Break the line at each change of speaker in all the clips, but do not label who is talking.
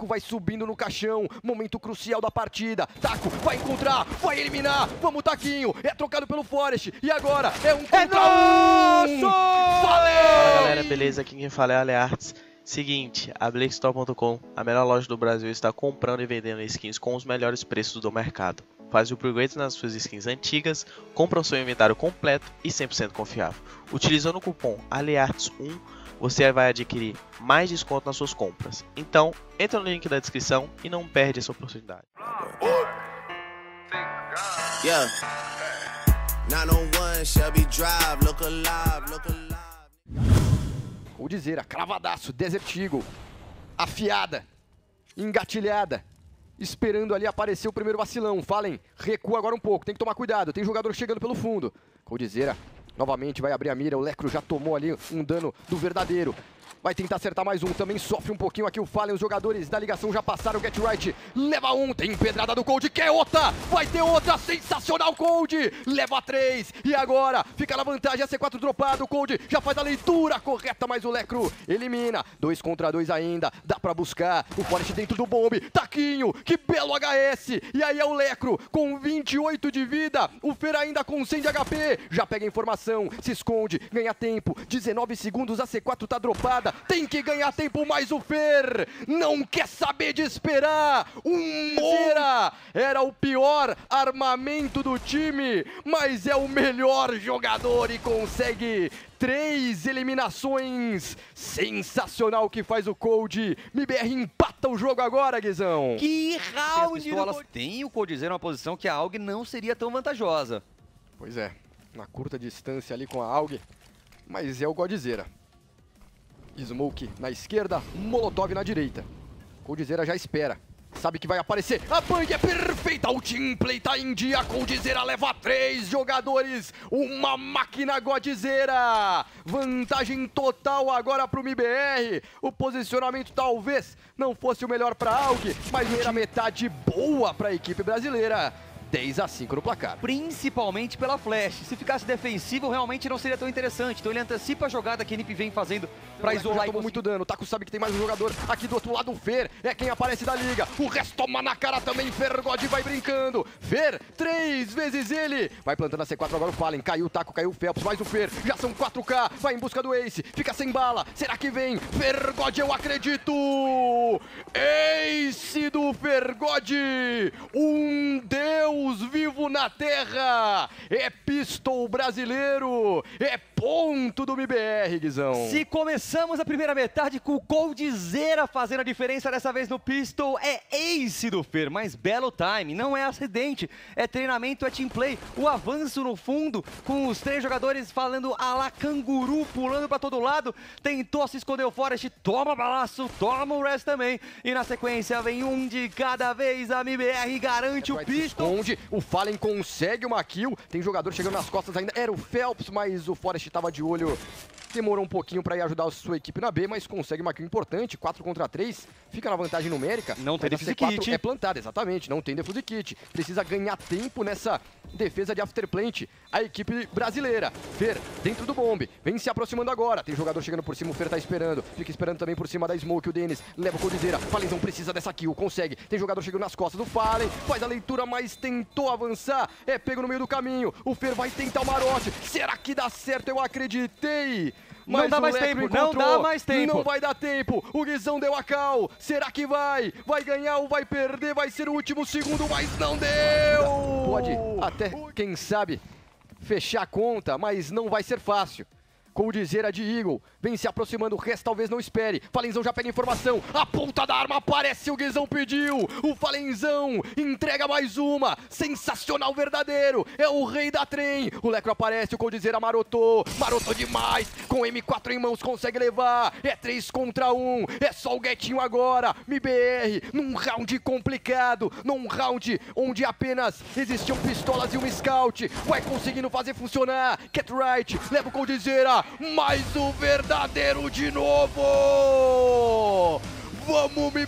Taco vai subindo no caixão, momento crucial da partida. Taco vai encontrar, vai eliminar. Vamos, Taquinho, é trocado pelo Forest. E agora é um contra um.
Fala
Valeu!
galera, beleza? Aqui quem fala é a Alearts. Seguinte, a BlakeStore.com, a melhor loja do Brasil, está comprando e vendendo skins com os melhores preços do mercado. Faz o upgrade nas suas skins antigas, compra o seu inventário completo e 100% confiável. Utilizando o cupom ALEARTS1, você vai adquirir mais desconto nas suas compras. Então, entra no link da descrição e não perde essa oportunidade.
Yeah. 901 Shelby Drive, look alive, look alive.
Coldzera, cravadaço, Desert Eagle, afiada, engatilhada, esperando ali aparecer o primeiro vacilão. Fallen, recua agora um pouco, tem que tomar cuidado, tem jogador chegando pelo fundo. Coldzera novamente vai abrir a mira, o Lecro já tomou ali um dano do verdadeiro. Vai tentar acertar mais um, também sofre um pouquinho aqui o Fallen, os jogadores da ligação já passaram, o Get Right leva um, tem pedrada do Cold, quer outra, vai ter outra, sensacional Cold, leva 3, e agora fica na vantagem, a C4 dropado, o Cold já faz a leitura correta, mas o Lecro elimina, 2 contra 2 ainda, dá pra buscar, o Forest dentro do bombe, Taquinho, que belo HS, e aí é o Lecro com 28 de vida, o Fer ainda com 100 de HP, já pega a informação, se esconde, ganha tempo, 19 segundos, a C4 tá dropada, tem que ganhar tempo, mas o Fer não quer saber de esperar. Coldzera era o pior armamento do time, mas é o melhor jogador e consegue 3 eliminações. Sensacional que faz o Cold. MIBR empata o jogo agora, Guizão.
Que round!
Tem o Coldzera numa posição que a AUG não seria tão vantajosa.
Pois é, na curta distância ali com a AUG, mas é o Coldzera. Smoke na esquerda, Molotov na direita. Coldzera já espera, sabe que vai aparecer. A bang é perfeita, o teamplay tá em dia. Coldzera leva 3 jogadores, uma máquina Coldzera. Vantagem total agora pro MIBR. O posicionamento talvez não fosse o melhor pra AUG, mas primeira metade boa pra equipe brasileira. 10-5 no placar.
Principalmente pela flash. Se ficasse defensivo, realmente não seria tão interessante. Então ele antecipa a jogada que a NiP vem fazendo pra isolar.
Tomou muito dano. O Taco sabe que tem mais um jogador. Aqui do outro lado o Fer é quem aparece da liga. O resto toma na cara também. Fergod vai brincando. Fer, 3 vezes ele. Vai plantando a C4 agora o Fallen. Caiu o Taco, caiu o Phelps. Mais o Fer. Já são 4K. Vai em busca do Ace. Fica sem bala. Será que vem? Fergod, eu acredito. Ace do Fergod. Um deus vivo na terra, é pistol brasileiro, é ponto do MIBR, Guizão.
Se começamos a primeira metade com o Coldzera fazendo a diferença dessa vez no pistol, é ace do Fer, mas belo time, não é acidente, é treinamento, é teamplay, o avanço no fundo, com os 3 jogadores falando a la canguru, pulando pra todo lado, tentou se esconder o Forest, toma balaço, toma o Rest também, e na sequência vem um de cada vez, a MIBR garante o pistol.
Esconde, o Fallen consegue uma kill, tem jogador chegando nas costas ainda, era o Phelps, mas o Forest estava de olho, demorou um pouquinho para ir ajudar a sua equipe na B, mas consegue uma kill importante, 4 contra 3, fica na vantagem numérica.
Não tem defuse kit.
É plantada, exatamente, não tem defuse kit, precisa ganhar tempo nessa defesa de afterplant, a equipe brasileira. Fer, dentro do bombe, vem se aproximando agora, tem jogador chegando por cima, o Fer tá esperando, fica esperando também por cima da Smoke, o Dennis leva o Coldzera, Fallen não precisa dessa kill, consegue, tem jogador chegando nas costas do Fallen, faz a leitura, mas tentou avançar, é pego no meio do caminho, o Fer vai tentar o marote, será que dá certo? Eu acreditei, mas
não dá mais tempo, não dá mais tempo.
Não vai dar tempo, o Guizão deu a cal, será que vai? Vai ganhar ou vai perder? Vai ser o último segundo, mas não deu! Pode até, quem sabe, fechar a conta, mas não vai ser fácil. Coldzera de Eagle, vem se aproximando, o resto talvez não espere. Falenzão já pega informação, a ponta da arma aparece, o Guizão pediu. O Falenzão entrega mais uma, sensacional verdadeiro, é o rei da trem. O Lecro aparece, o Coldzera marotou demais, com M4 em mãos consegue levar. É 3 contra 1, é só o Guetinho agora. MIBR, num round complicado, num round onde apenas existiam pistolas e um scout. Vai conseguindo fazer funcionar, Get Right, leva o Coldzera. Mais o verdadeiro de novo! Vamos, MIBR!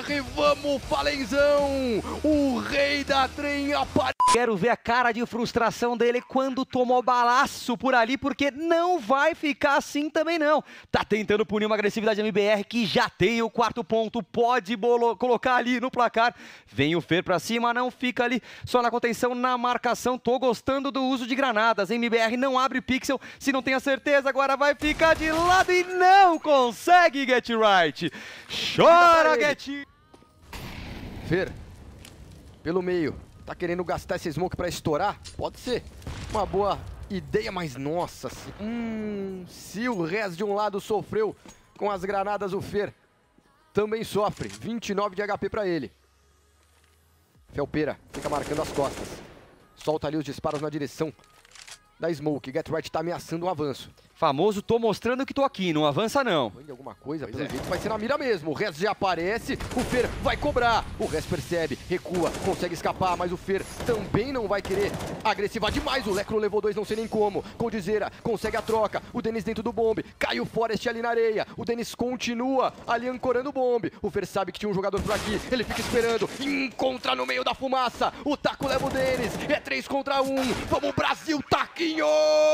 MBR, vamos, Falenzão! O rei da trem apareceu!
Quero ver a cara de frustração dele quando tomou balaço por ali, porque não vai ficar assim também não. Tá tentando punir uma agressividade da MBR que já tem o 4º ponto, pode colocar ali no placar. Vem o Fer pra cima, não fica ali só na contenção, na marcação. Tô gostando do uso de granadas. MBR não abre pixel, se não tem a certeza, agora vai ficar de lado e não consegue Get Right. Chora, Get!
Fer, pelo meio. Tá querendo gastar esse smoke pra estourar? Pode ser uma boa ideia, mas nossa, se o Rez de um lado sofreu com as granadas, o Fer também sofre. 29 de HP pra ele. Felpeira fica marcando as costas. Solta ali os disparos na direção da smoke. Get Right tá ameaçando um avanço.
Famoso, tô mostrando que tô aqui, não avança não.
Alguma coisa, pelo jeito vai ser na mira mesmo. O Rez já aparece, o Fer vai cobrar. O Rez percebe, recua, consegue escapar, mas o Fer também não vai querer agressivar demais. O Lecro levou 2, não sei nem como. Coldzera consegue a troca. O Denis dentro do bombe. Cai o Forest ali na areia. O Denis continua ali ancorando o bombe. O Fer sabe que tinha um jogador por aqui. Ele fica esperando. Encontra no meio da fumaça. O Taco leva o Denis. É 3 contra 1. Vamos, Brasil, Taquinho!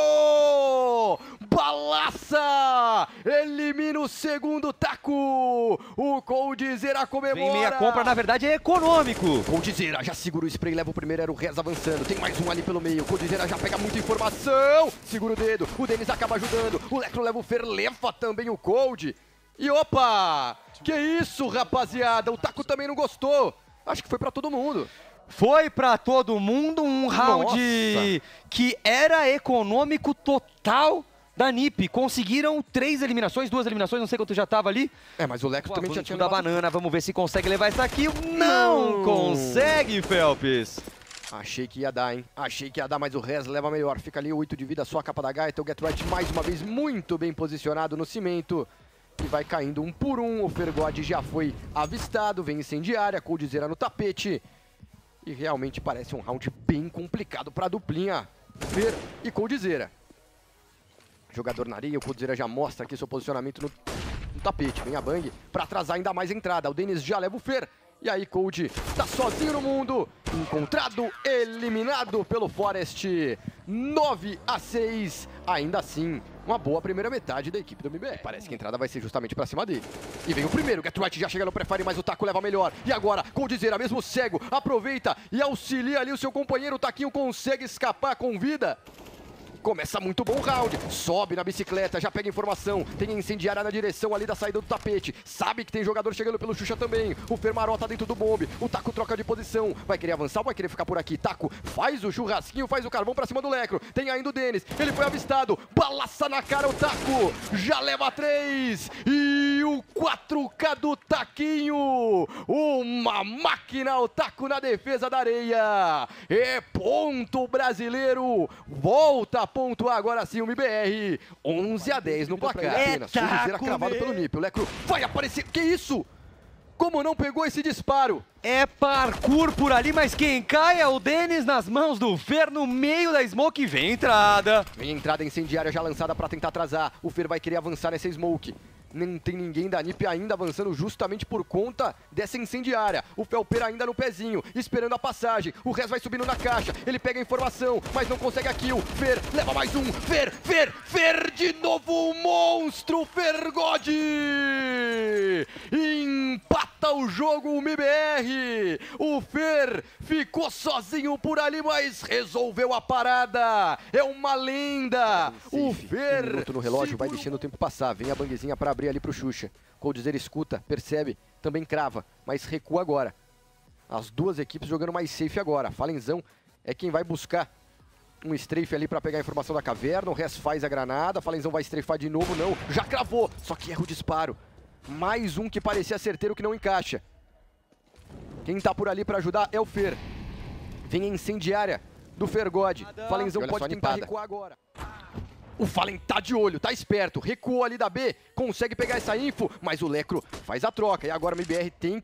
Balaça! Elimina o segundo Taco! O Coldzera comemora!
Vem meia compra, na verdade é econômico.
Coldzera já segura o spray, leva o primeiro, era o Rez avançando. Tem mais um ali pelo meio. Coldzera já pega muita informação. Segura o dedo, o Denis acaba ajudando. O Lecro leva o Fer, leva também o Cold. E opa! Que isso, rapaziada? O Taco também não gostou. Acho que foi pra todo mundo.
Foi pra todo mundo um round que era econômico total da NiP. Conseguiram 3 eliminações, 2 eliminações, não sei quanto já tava ali.
É, mas o Lecro também tinha
da banana, vamos ver se consegue levar isso aqui. Não consegue, Felps.
Achei que ia dar, hein? Achei que ia dar, mas o Rez leva melhor. Fica ali 8 de vida, só a capa da gaita. O Get Right mais uma vez muito bem posicionado no cimento. E vai caindo 1 por 1. O Fergod já foi avistado, vem incendiária, Coldzera no tapete. E realmente parece um round bem complicado para a duplinha Fer e Coldzera. Jogador na areia, o Coldzera já mostra aqui seu posicionamento no tapete. Vem a Bang para atrasar ainda mais a entrada. O Denis já leva o Fer. E aí Cold tá sozinho no mundo. Encontrado, eliminado pelo Forest. 9-6. Ainda assim, uma boa primeira metade da equipe do MBR. Parece que a entrada vai ser justamente pra cima dele. E vem o primeiro, Get Right já chega no prefire, mas o Taco leva melhor. E agora, Coldzera, mesmo cego, aproveita e auxilia ali o seu companheiro. O Taquinho consegue escapar com vida. Começa muito bom o round, sobe na bicicleta, já pega informação, tem a incendiária na direção ali da saída do tapete, sabe que tem jogador chegando pelo Xuxa também, o Fermaró tá dentro do bombe, o Taco troca de posição, vai querer avançar ou vai querer ficar por aqui? Taco faz o churrasquinho, faz o carvão pra cima do Lecro, tem ainda o Denis, ele foi avistado, balaça na cara o Taco, já leva 3, e o 4K do Taquinho, uma máquina, o Taco na defesa da areia, é ponto brasileiro, volta a pontuar agora sim o MBR, 11-10 no placar. Coldzera cravado pelo NiP, o Lecro vai aparecer, que isso? Como não pegou esse disparo?
É parkour por ali, mas quem cai é o Denis nas mãos do Fer no meio da smoke. Vem entrada.
Vem entrada incendiária já lançada pra tentar atrasar. O Fer vai querer avançar nessa smoke. Não tem ninguém da NiP ainda avançando justamente por conta dessa incendiária. O Felpeira ainda no pezinho, esperando a passagem. O Rez vai subindo na caixa, ele pega a informação, mas não consegue a kill. Fer leva mais um, Fer de novo o monstro, Fergod! Empata o jogo o MBR. O Fer ficou sozinho por ali, mas resolveu a parada. É uma lenda. O Fer... 1 minuto no relógio, vai deixando o tempo passar. Vem a banguezinha pra abrir ali pro Xuxa. Coldzera escuta, percebe, também crava, mas recua agora. As duas equipes jogando mais safe agora. Falenzão é quem vai buscar um strafe ali pra pegar a informação da caverna. O Rez faz a granada, Falenzão vai strafar de novo, não. Já cravou, só que erra o disparo. Mais um que parecia certeiro que não encaixa. Quem tá por ali pra ajudar é o Fer. Vem a incendiária do Fergod. Falenzão pode tentar recuar agora. O Fallen tá de olho, tá esperto, recuou ali da B, consegue pegar essa info, mas o Lecro faz a troca. E agora o MBR tem que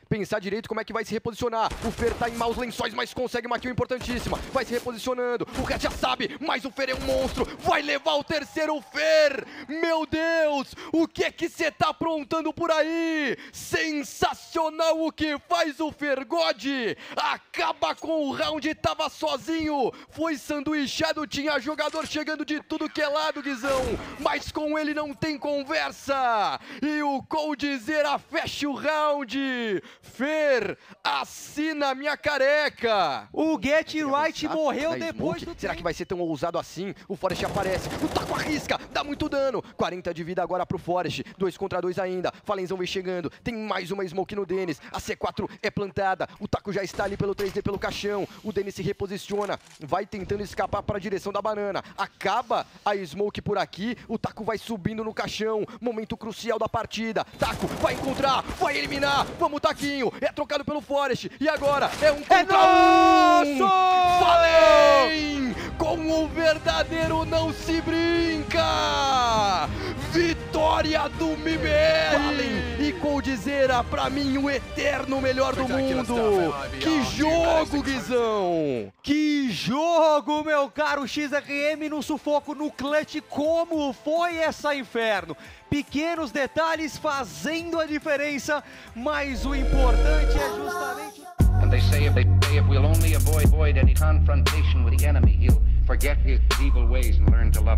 pensar direito como é que vai se reposicionar. O Fer tá em maus lençóis, mas consegue uma kill importantíssima. Vai se reposicionando, o Red já sabe, mas o Fer é um monstro. Vai levar o terceiro Fer. Meu Deus, o que é que você tá aprontando por aí? Sensacional o que faz o Fergod. Acaba com o round, tava sozinho. Foi sanduichado, tinha jogador chegando de tudo que é lado, Guizão. Mas com ele não tem conversa. E o Coldzera fecha o round. Fer, assina minha careca.
O Get Right morreu depois do
Será que vai ser tão ousado assim? O Forest aparece, o Taco arrisca, dá muito dano. 40 de vida agora pro Forest, 2 contra 2 ainda. Falenzão vem chegando, tem mais uma smoke no Dennis. A C4 é plantada, o Taco já está ali pelo 3D, pelo caixão. O Dennis se reposiciona, vai tentando escapar para a direção da banana. Acaba a smoke por aqui, o Taco vai subindo no caixão. Momento crucial da partida. Taco vai encontrar, vai eliminar. Vamos, Taquinho, é trocado pelo Forest. E agora é um contra um. Fallen! Com o verdadeiro não se brinca! Vitória do MIBR! Fallen e Coldzera, pra mim, o eterno melhor do mundo! Que jogo, Guizão!
Que jogo, meu caro XRM, no sufoco, no clutch, como foi essa inferno? Pequenos detalhes fazendo a diferença, mas o importante é justamente...
And they say if we'll only avoid any confrontation with the enemy, he'll forget his evil ways and learn to love